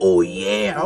Oh yeah!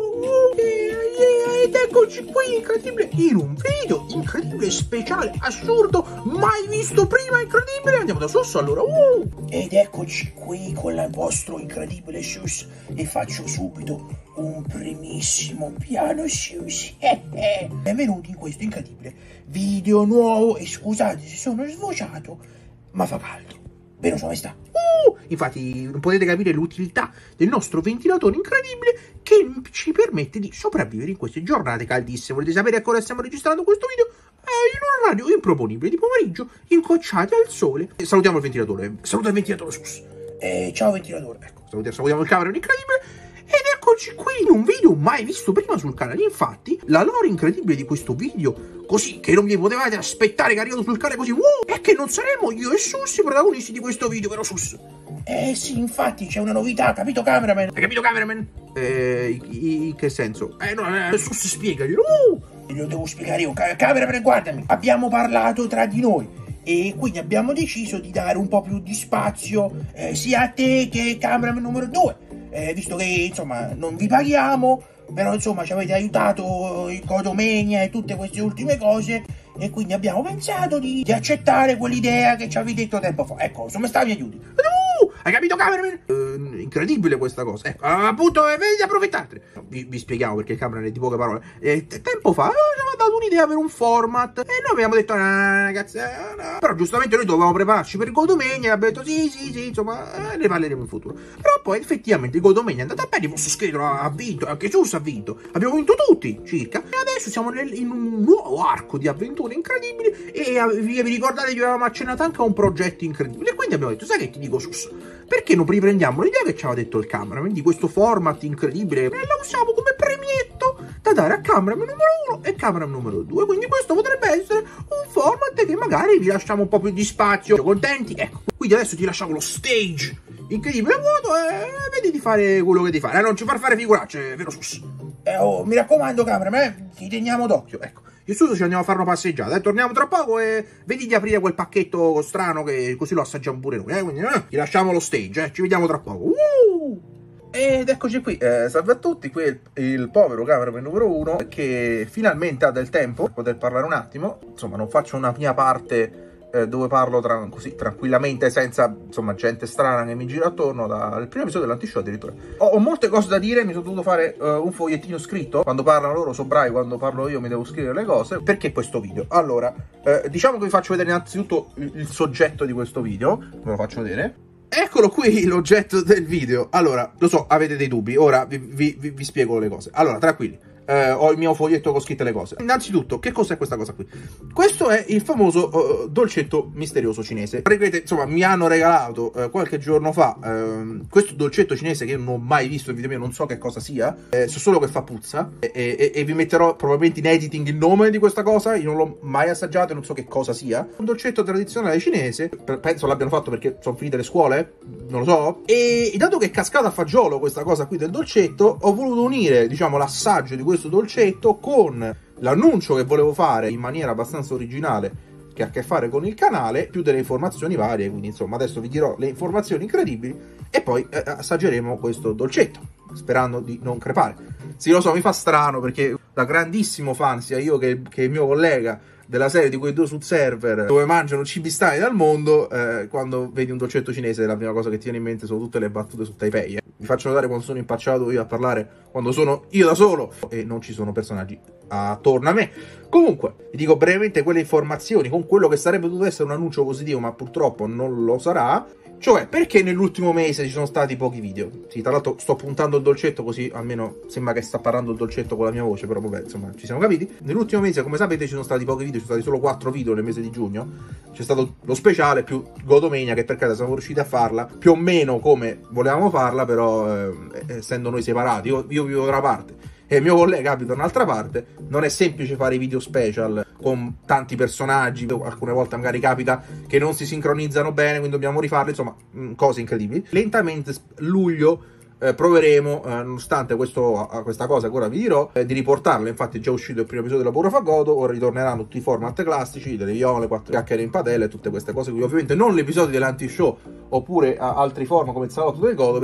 Ed eccoci qui, incredibile, in un video incredibile, speciale, assurdo, mai visto prima, incredibile. Andiamo da Sus allora. Ed eccoci qui con il vostro incredibile Sus e faccio subito un primissimo piano Sus. Benvenuti in questo incredibile video nuovo e scusate se sono svociato, ma fa caldo. Vero sua maestà? Infatti non potete capire l'utilità del nostro ventilatore incredibile che ci permette di sopravvivere in queste giornate caldissime. Volete sapere a cosa stiamo registrando questo video? In un orario improponibile di pomeriggio, incocciati al sole. Salutiamo il ventilatore. Saluta il ventilatore Sus. Ciao ventilatore. Ecco, salutiamo il camera incredibile. Ed eccoci qui in un video mai visto prima sul canale. Infatti, la lore incredibile di questo video, così che non vi potevate aspettare che arrivato sul canale così, è che non saremo io e Sus i protagonisti di questo video, vero Sus? Sì, infatti c'è una novità, capito cameraman? Hai capito cameraman? In che senso? No, Sus spiegaglielo. Lo devo spiegare io, cameraman, guardami. Abbiamo parlato tra di noi e quindi abbiamo deciso di dare un po' più di spazio sia a te che cameraman numero 2. Visto che insomma non vi paghiamo, però insomma ci avete aiutato in Godomania e tutte queste ultime cose, e quindi abbiamo pensato di accettare quell'idea che ci avevi detto tempo fa. Ecco, insomma, mi aiuti. Hai capito cameraman? Incredibile questa cosa. Ecco, appunto, vedi di approfittartene. Vi spieghiamo perché il cameraman è di poche parole. Tempo fa ci aveva dato un'idea per un format e noi abbiamo detto ragazzi, no. Però giustamente noi dovevamo prepararci per Godomania e abbiamo detto sì, insomma, ne parleremo in futuro. Però poi effettivamente Godomania è andata bene, posso scrivere, ha vinto, anche Sus ha vinto, abbiamo vinto tutti circa, e adesso siamo in un nuovo arco di avventure incredibili e vi ricordate che avevamo accennato anche a un progetto incredibile, e quindi abbiamo detto, sai che ti dico Sus, perché non riprendiamo l'idea che ci aveva detto il cameraman di questo format incredibile e la usiamo come premietto da dare a cameraman numero 1 e cameraman numero 2, quindi questo potrebbe essere un format che magari vi lasciamo un po' più di spazio. Contenti? Ecco, quindi adesso ti lasciamo lo stage incredibile vuoto e vedi di fare quello che devi fare, non ci far fare figuracce, vero Sus? Mi raccomando cameraman, ti teniamo d'occhio. Ecco, io Sus ci andiamo a fare una passeggiata, torniamo tra poco e vedi di aprire quel pacchetto strano che così lo assaggiamo pure noi, quindi ti lasciamo lo stage, ci vediamo tra poco. Ed eccoci qui, salve a tutti, qui è il povero cameraman numero 1 che finalmente ha del tempo per poter parlare un attimo. Insomma, non faccio una mia parte dove parlo così tranquillamente senza insomma gente strana che mi gira attorno. Dal primo episodio dell'antishow addirittura ho molte cose da dire, mi sono dovuto fare un fogliettino scritto. Quando parlano loro so bravi, quando parlo io mi devo scrivere le cose. Perché questo video? Allora, diciamo che vi faccio vedere innanzitutto il soggetto di questo video, ve lo faccio vedere. Eccolo qui l'oggetto del video. Allora, lo so, avete dei dubbi, ora vi spiego le cose. Allora, tranquilli, ho il mio foglietto con scritte le cose. Innanzitutto, che cos'è questa cosa qui? Questo è il famoso dolcetto misterioso cinese. Vedete, insomma, mi hanno regalato qualche giorno fa questo dolcetto cinese che io non ho mai visto in vita mia, non so che cosa sia, so solo che fa puzza e vi metterò probabilmente in editing il nome di questa cosa. Io non l'ho mai assaggiato e non so che cosa sia. Un dolcetto tradizionale cinese, penso l'abbiano fatto perché sono finite le scuole, non lo so, e dato che è cascata a fagiolo questa cosa qui del dolcetto, ho voluto unire, diciamo, l'assaggio di questo dolcetto con l'annuncio che volevo fare in maniera abbastanza originale che ha a che fare con il canale, più delle informazioni varie. Quindi insomma adesso vi dirò le informazioni incredibili e poi assaggeremo questo dolcetto sperando di non crepare. Sì, lo so, mi fa strano perché da grandissimo fan sia io che il mio collega della serie di quei due sul server dove mangiano cibi strani dal mondo, quando vedi un dolcetto cinese la prima cosa che ti viene in mente sono tutte le battute su Taipei. Vi faccio notare quando sono impacciato io a parlare, quando sono io da solo e non ci sono personaggi attorno a me. Comunque, vi dico brevemente quelle informazioni con quello che sarebbe dovuto essere un annuncio positivo, ma purtroppo non lo sarà. Cioè, perché nell'ultimo mese ci sono stati pochi video? Sì, tra l'altro sto puntando il dolcetto così almeno sembra che sta parlando il dolcetto con la mia voce, però vabbè, insomma, ci siamo capiti. Nell'ultimo mese, come sapete, ci sono stati pochi video, ci sono stati solo 4 video nel mese di giugno. C'è stato lo speciale più Godomania, che per caso siamo riusciti a farla più o meno come volevamo farla, però essendo noi separati, io vivo da una parte e il mio collega abita da un'altra parte, non è semplice fare i video special con tanti personaggi, alcune volte magari capita che non si sincronizzano bene, quindi dobbiamo rifarli, insomma, cose incredibili. Lentamente, luglio, proveremo, nonostante questa cosa che ora vi dirò, di riportarla. Infatti è già uscito il primo episodio della Pura Fagodo, ora ritorneranno tutti i format classici, delle viole, 4 chiacchiere in padella e tutte queste cose qui, ovviamente non l'episodio dell'anti-show oppure altri format come il salotto del Godo, perché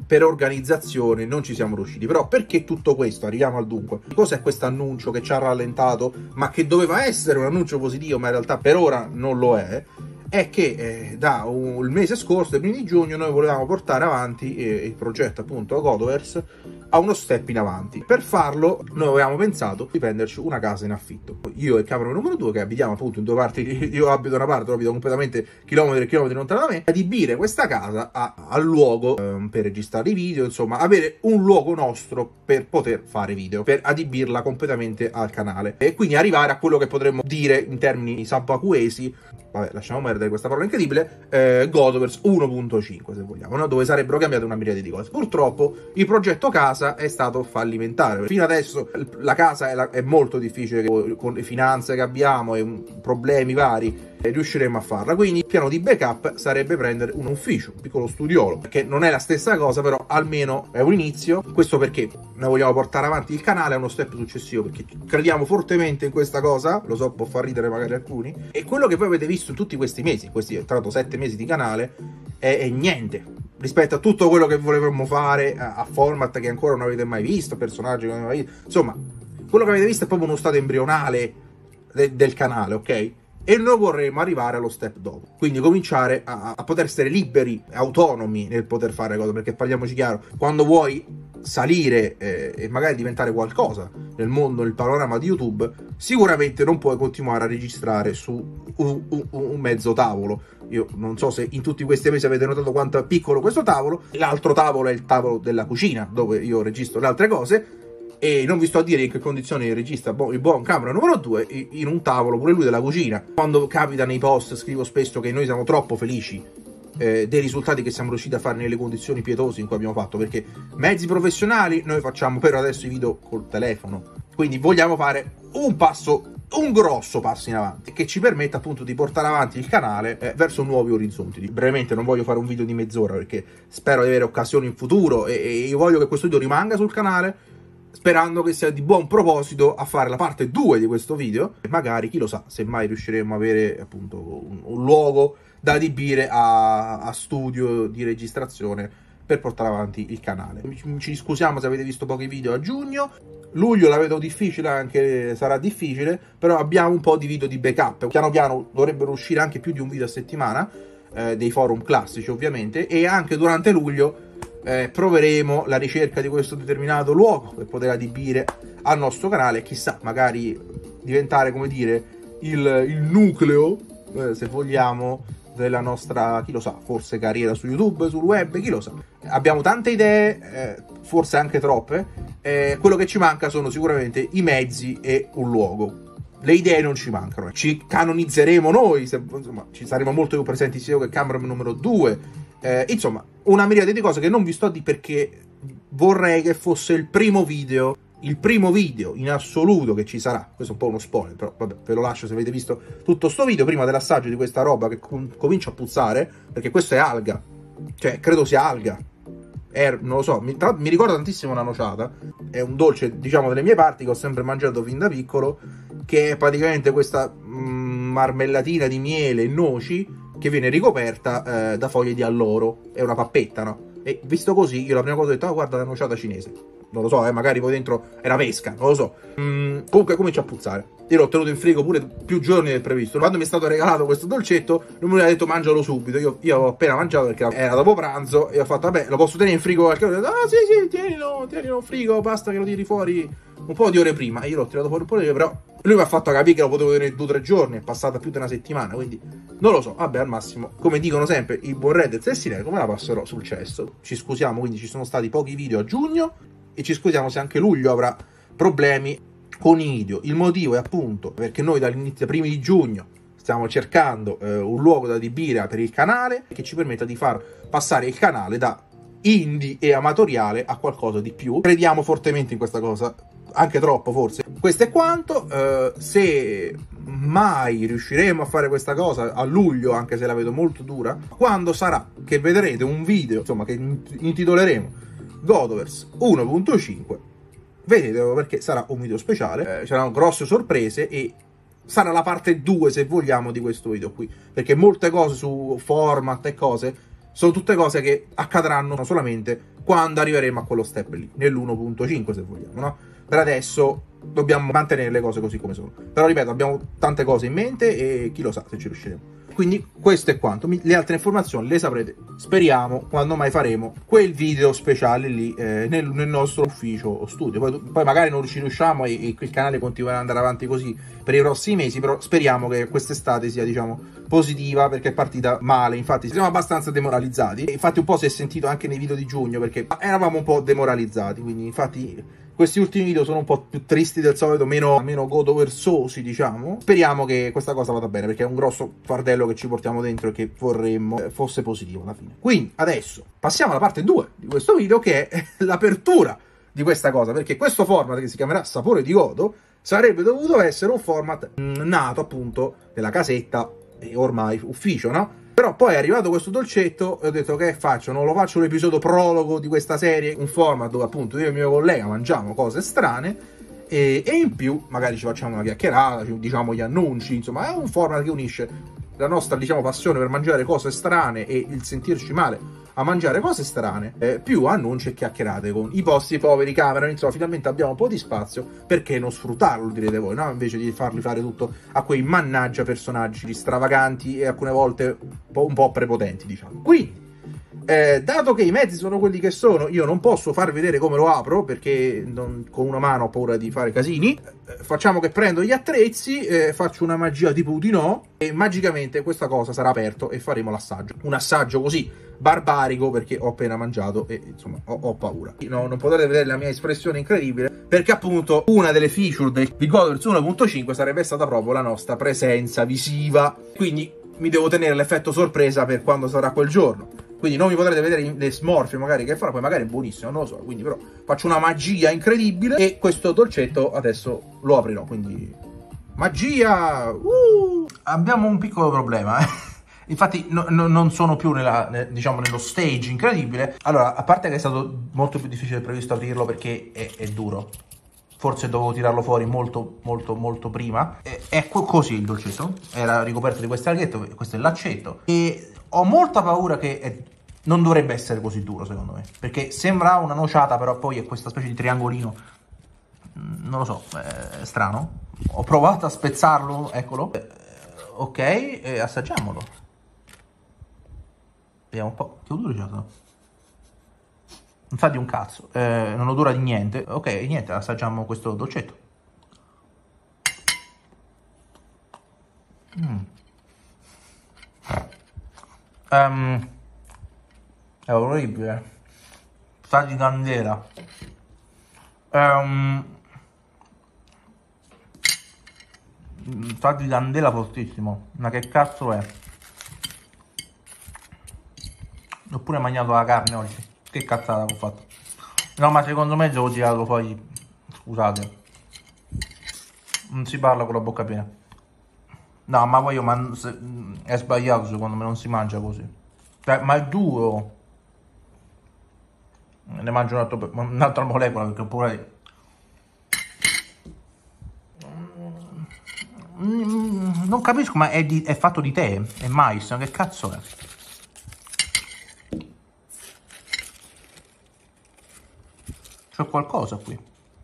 per organizzazione non ci siamo riusciti. Però perché tutto questo? Arriviamo al dunque. Cos'è questo annuncio che ci ha rallentato, ma che doveva essere un annuncio positivo, ma in realtà per ora non lo è? È che il mese scorso, il primo di giugno, noi volevamo portare avanti il progetto appunto Godoverse a uno step in avanti. Per farlo noi avevamo pensato di prenderci una casa in affitto. Io e Cameron numero 2, che abitiamo appunto in due parti, io abito da una parte, lui abita completamente chilometri e chilometri lontano da me, adibire questa casa al luogo per registrare i video, insomma avere un luogo nostro per poter fare video, per adibirla completamente al canale e quindi arrivare a quello che potremmo dire in termini sabbacuesi, vabbè, lasciamo perdere questa parola incredibile, Godoverse 1.5 se vogliamo, no? Dove sarebbero cambiate una miriade di cose. Purtroppo il progetto casa è stato fallimentare. Fino adesso la casa è molto difficile, con le finanze che abbiamo e problemi vari, riusciremo a farla. Quindi il piano di backup sarebbe prendere un ufficio, un piccolo studiolo, che non è la stessa cosa, però almeno è un inizio. Questo perché noi vogliamo portare avanti il canale a uno step successivo, perché crediamo fortemente in questa cosa, lo so, può far ridere magari alcuni, e quello che voi avete visto in tutti questi mesi, questi tra l'altro 7 mesi di canale, è niente rispetto a tutto quello che volevamo fare, a format che ancora non avete mai visto, personaggi che non avete mai visto, insomma quello che avete visto è proprio uno stato embrionale del canale, ok? E noi vorremmo arrivare allo step dopo, quindi cominciare a poter essere liberi, autonomi nel poter fare cose, perché parliamoci chiaro, quando vuoi salire e magari diventare qualcosa nel mondo, nel panorama di YouTube, sicuramente non puoi continuare a registrare su un mezzo tavolo. Io non so se in tutti questi mesi avete notato quanto è piccolo questo tavolo. L'altro tavolo è il tavolo della cucina, dove io registro le altre cose, e non vi sto a dire in che condizioni registra il buon Cameron numero 2 in un tavolo, pure lui, della cucina. Quando capita nei post scrivo spesso che noi siamo troppo felici dei risultati che siamo riusciti a fare nelle condizioni pietose in cui abbiamo fatto, perché mezzi professionali noi facciamo per adesso i video col telefono, quindi vogliamo fare un grosso passo in avanti che ci permetta appunto di portare avanti il canale verso nuovi orizzonti. Brevemente, non voglio fare un video di mezz'ora perché spero di avere occasioni in futuro, e io voglio che questo video rimanga sul canale, sperando che sia di buon proposito a fare la parte 2 di questo video, e magari, chi lo sa, se mai riusciremo a avere appunto un luogo da adibire a studio di registrazione per portare avanti il canale. Ci scusiamo se avete visto pochi video a giugno. Luglio la vedo difficile, anche sarà difficile, però abbiamo un po' di video di backup. Piano piano dovrebbero uscire anche più di un video a settimana, dei forum classici ovviamente, e anche durante luglio proveremo la ricerca di questo determinato luogo per poter adibire al nostro canale, chissà, magari diventare, come dire, il nucleo, se vogliamo, della nostra, chi lo sa, forse carriera su YouTube, sul web, chi lo sa. Abbiamo tante idee, forse anche troppe, quello che ci manca sono sicuramente i mezzi e un luogo. Le idee non ci mancano, ci canonizzeremo noi, insomma, ci saremo molto più presenti sia io che Cameron numero 2, insomma, una miriade di cose che non vi sto a dire, perché vorrei che fosse il primo video in assoluto che ci sarà. Questo è un po' uno spoiler, però vabbè, ve lo lascio se avete visto tutto sto video prima dell'assaggio di questa roba che comincia a puzzare, perché questo è alga, cioè credo sia alga, non lo so, mi ricorda tantissimo una nociata, è un dolce, diciamo, delle mie parti che ho sempre mangiato fin da piccolo, che è praticamente questa marmellatina di miele e noci che viene ricoperta da foglie di alloro, è una pappetta, no? E visto così, io la prima cosa ho detto, guarda la nociata cinese. Non lo so, magari poi dentro era pesca, non lo so. Comunque comincia a puzzare. Io l'ho tenuto in frigo pure più giorni del previsto. Quando mi è stato regalato questo dolcetto, lui mi ha detto mangialo subito. Io avevo appena mangiato perché era dopo pranzo, e ho fatto, vabbè, lo posso tenere in frigo qualche ora? Ho detto, ah sì, tienilo in frigo, basta che lo tiri fuori un po' di ore prima. Io l'ho tirato fuori un po' di ore, però lui mi ha fatto capire che lo potevo tenere 2 o 3 giorni, è passata più di una settimana, quindi non lo so. Vabbè, al massimo, come dicono sempre i buon Red e Tessinelli, come la passerò sul cesso. Ci scusiamo, quindi ci sono stati pochi video a giugno, e ci scusiamo se anche luglio avrà problemi con i video. Il motivo è appunto perché noi dall'inizio, primi di giugno, stiamo cercando un luogo da adibire per il canale che ci permetta di far passare il canale da indie e amatoriale a qualcosa di più. Crediamo fortemente in questa cosa, anche troppo forse. Questo è quanto. Se mai riusciremo a fare questa cosa a luglio, anche se la vedo molto dura, quando sarà che vedrete un video, insomma, che intitoleremo Godoverse 1.5, vedetelo, perché sarà un video speciale, c'erano grosse sorprese e sarà la parte 2, se vogliamo, di questo video qui, perché molte cose su format e cose sono tutte cose che accadranno solamente quando arriveremo a quello step lì, nell'1.5 se vogliamo, no? Per adesso dobbiamo mantenere le cose così come sono. Però ripeto, abbiamo tante cose in mente e chi lo sa se ci riusciremo. Quindi questo è quanto. Le altre informazioni le saprete, speriamo, quando mai faremo quel video speciale lì nel nostro ufficio o studio. Poi magari non ci riusciamo e il canale continuerà ad andare avanti così per i prossimi mesi, però speriamo che quest'estate sia, diciamo, positiva, perché è partita male. Infatti siamo abbastanza demoralizzati. Infatti un po' si è sentito anche nei video di giugno, perché eravamo un po' demoralizzati. Quindi infatti questi ultimi video sono un po' più tristi del solito, meno godoversosi, diciamo. Speriamo che questa cosa vada bene, perché è un grosso fardello che ci portiamo dentro e che vorremmo fosse positivo alla fine. Quindi adesso passiamo alla parte 2 di questo video, che è l'apertura di questa cosa, perché questo format, che si chiamerà Sapore di Godo, sarebbe dovuto essere un format nato appunto nella casetta e ormai ufficio, no? Però poi è arrivato questo dolcetto e ho detto che faccio? Non lo faccio l'episodio prologo di questa serie, un format dove appunto io e il mio collega mangiamo cose strane e in più magari ci facciamo una chiacchierata, diciamo gli annunci, insomma è un format che unisce la nostra, diciamo, passione per mangiare cose strane e il sentirci male a mangiare cose strane, più annunci e chiacchierate con i vostri poveri Cameron. Insomma, finalmente abbiamo un po' di spazio, perché non sfruttarlo, direte voi, no? Invece di farli fare tutto a quei mannaggia personaggi stravaganti e alcune volte un po' prepotenti, diciamo. Quindi, dato che i mezzi sono quelli che sono, io non posso far vedere come lo apro, perché con una mano ho paura di fare casini. Facciamo che prendo gli attrezzi, faccio una magia tipo Udinò e magicamente questa cosa sarà aperto e faremo l'assaggio. Un assaggio così barbarico, perché ho appena mangiato e insomma ho paura. No, non potete vedere la mia espressione incredibile, perché appunto una delle feature di Godovers 1.5 sarebbe stata proprio la nostra presenza visiva. Quindi mi devo tenere l'effetto sorpresa per quando sarà quel giorno. Quindi non mi potrete vedere le smorfie magari che farà, poi magari è buonissimo, non lo so. Quindi però faccio una magia incredibile e questo dolcetto adesso lo aprirò, quindi magia! Abbiamo un piccolo problema, Infatti non sono più diciamo nello stage incredibile. Allora, a parte che è stato molto più difficile del previsto aprirlo, perché è duro. Forse dovevo tirarlo fuori molto prima. È così il dolcetto. Era ricoperto di questo alghetto, questo è l'aceto. E ho molta paura che non dovrebbe essere così duro, secondo me. Perché sembra una nociata, però poi è questa specie di triangolino. Non lo so, è strano. Ho provato a spezzarlo, eccolo. Ok, assaggiamolo. Vediamo un po'. Che odore c'ha? Non sa di un cazzo, non odora di niente. Ok, niente, assaggiamo questo dolcetto. È orribile. Sa di candela. Sa di candela fortissimo. Ma che cazzo è? Ho pure mangiato la carne oggi. Che cazzata che ho fatto. No, ma secondo me devo tirarlo fuori. Scusate. Non si parla con la bocca piena. No, ma poi è sbagliato, secondo me non si mangia così. Cioè, ma è duro. Ne mangio un'altra molecola, perché pure... Non capisco, ma è fatto di tè, è mais, che cazzo è? C'è qualcosa qui.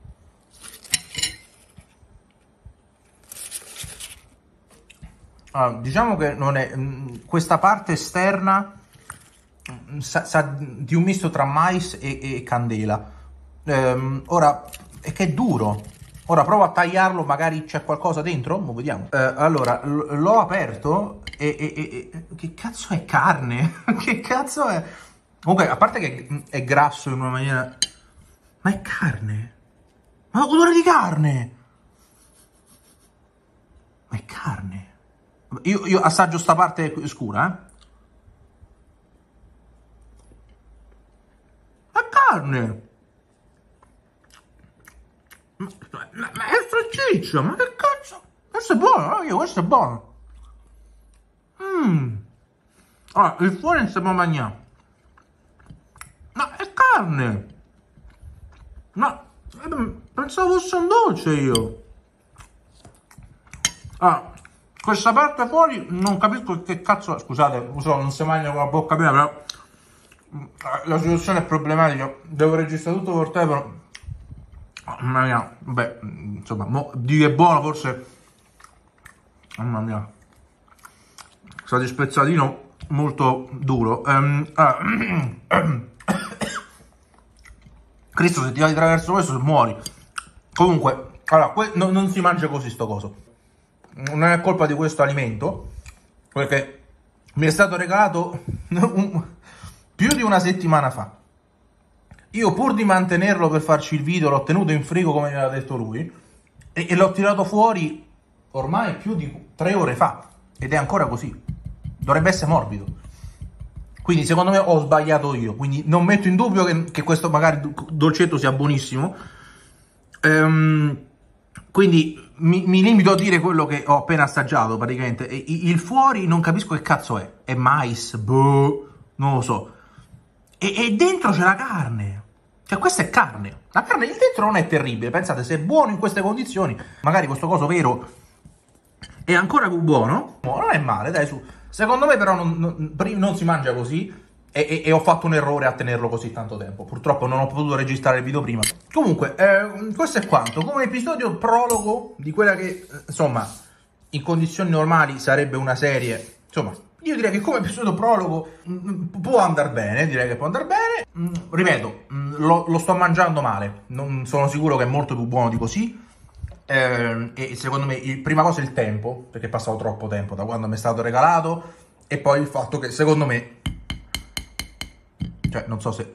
Allora, diciamo che non è... questa parte esterna sa di un misto tra mais e candela. Ora, è che è duro. Ora provo a tagliarlo, magari c'è qualcosa dentro? Mo vediamo. Allora, l'ho aperto e... Che cazzo è carne? Che cazzo è? Comunque, a parte che è grasso in una maniera... Ma è carne? Ma odore di carne! Ma è carne? Io assaggio sta parte scura, È carne! Ma è salsiccia, ma che cazzo? Questo è buono, questo è buono. Allora, il fuori non si può mangiare. Ma è carne! Ma pensavo fosse un dolce io. Ah, questa parte fuori non capisco che cazzo. Scusate, non si mangia con la bocca piena, però La situazione è problematica, devo registrare tutto col telefono. Mamma mia, vabbè, insomma, di che è buono forse. Mamma mia, stato spezzatino molto duro. Cristo, se ti vai attraverso questo muori. Comunque, allora, non si mangia così sto coso. Non è colpa di questo alimento, perché mi è stato regalato più di una settimana fa. Io, pur di mantenerlo per farci il video, l'ho tenuto in frigo come mi aveva detto lui e l'ho tirato fuori ormai più di 3 ore fa ed è ancora così. Dovrebbe essere morbido. Quindi secondo me ho sbagliato io, quindi non metto in dubbio che questo magari dolcetto sia buonissimo. Quindi mi limito a dire quello che ho appena assaggiato praticamente. Il fuori non capisco che cazzo è. È mais, boh, non lo so. E dentro c'è la carne. Cioè questa è carne. La carne lì dentro non è terribile. Pensate, se è buono in queste condizioni, magari questo coso vero è ancora più buono. Non è male, dai, su. Secondo me però non si mangia così e ho fatto un errore a tenerlo così tanto tempo. Purtroppo non ho potuto registrare il video prima. Comunque, questo è quanto. Come episodio prologo di quella che, insomma, in condizioni normali sarebbe una serie. Insomma, io direi che come episodio prologo può andare bene, direi che può andare bene. Ripeto, lo sto mangiando male. Non sono sicuro che è molto più buono di così. E secondo me prima cosa il tempo, perché è passato troppo tempo da quando mi è stato regalato, e poi il fatto che secondo me, cioè non so se,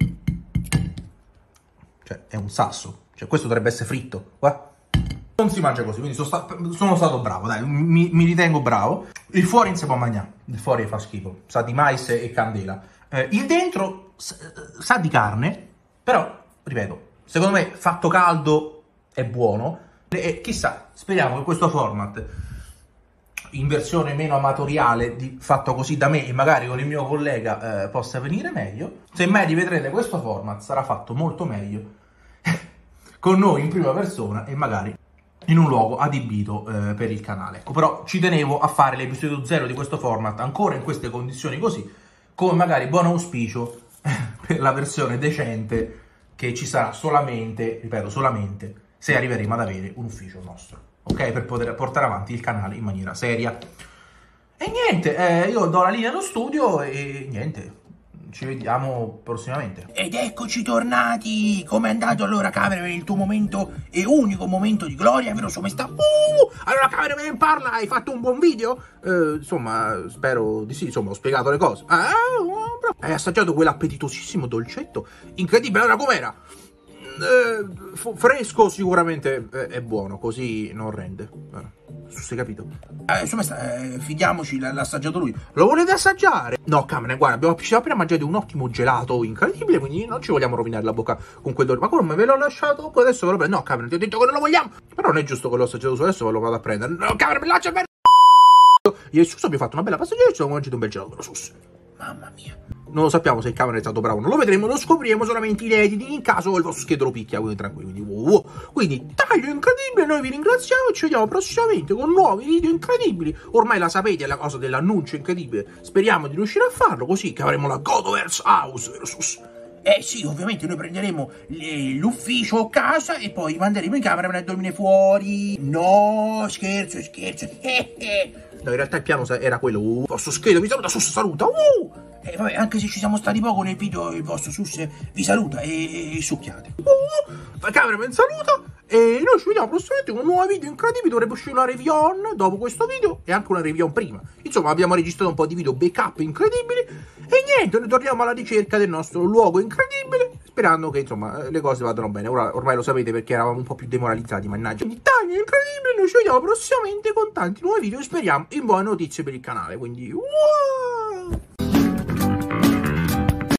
cioè è un sasso, cioè questo dovrebbe essere fritto, guarda. Non si mangia così, quindi sono stato bravo, dai, mi ritengo bravo. Il fuori non si può mangiare, il fuori fa schifo, sa di mais e candela. Il dentro sa di carne, però, ripeto, secondo me fatto caldo è buono. E chissà, speriamo che questo format in versione meno amatoriale, fatto così da me e magari con il mio collega, possa venire meglio. Se mai rivedrete questo format sarà fatto molto meglio con noi in prima persona e magari in un luogo adibito per il canale. Ecco, però ci tenevo a fare l'episodio 0 di questo format ancora in queste condizioni così, come magari buon auspicio per la versione decente che ci sarà solamente, ripeto, solamente se arriveremo ad avere un ufficio nostro, ok? Per poter portare avanti il canale in maniera seria. E niente, io do la linea allo studio e niente, ci vediamo prossimamente. Ed eccoci tornati! Com'è andato allora, Cameraman, il tuo momento e unico momento di gloria, vero somesta? Allora, Cameraman, parla, hai fatto un buon video? Insomma, spero di sì, insomma, ho spiegato le cose. Hai assaggiato quell'appetitosissimo dolcetto? Incredibile, allora com'era? Fresco sicuramente è buono, così non rende. Si è capito? Insomma, fidiamoci, l'ha assaggiato lui. Lo volete assaggiare? No, Cameron, guarda, ci siamo appena mangiato un ottimo gelato incredibile, quindi non ci vogliamo rovinare la bocca con quel dolce. Ma come ve l'ho lasciato? Poi adesso ve lo prendo. No, Cameron, ti ho detto che non lo vogliamo. Però non è giusto che l'ho assaggiato su, adesso ve lo vado a prendere. No, Cameron, lascia perdere. Io e Sus abbiamo fatto una bella passeggiata e ci siamo mangiato un bel gelato con la Sus. Mamma mia. Non lo sappiamo se il Cameron è stato bravo, non lo vedremo, lo scopriremo solamente in editing, in caso il vostro scheda lo picchia, quindi tranquilli. Quindi taglio incredibile, noi vi ringraziamo e ci vediamo prossimamente con nuovi video incredibili. Ormai la sapete la cosa dell'annuncio incredibile, speriamo di riuscire a farlo, così che avremo la Godoverse House, vero Sus? Sì, ovviamente noi prenderemo l'ufficio o casa e poi manderemo i cameraman a dormire fuori. No, scherzo. No, in realtà il piano era quello. Vostro schedo vi saluta, Sus saluta. Vabbè, anche se ci siamo stati poco nel video, il vostro Sus vi saluta e succhiate. Cameraman saluta e noi ci vediamo prossimamente con nuovi video incredibili. Dovrebbe uscire una review dopo questo video e anche una review prima. Insomma, abbiamo registrato un po' di video backup incredibili e niente, noi torniamo alla ricerca del nostro luogo incredibile, sperando che insomma le cose vadano bene. Ormai lo sapete perché eravamo un po' più demoralizzati, mannaggia. Quindi taglio incredibile, noi ci vediamo prossimamente con tanti nuovi video e speriamo in buone notizie per il canale. Quindi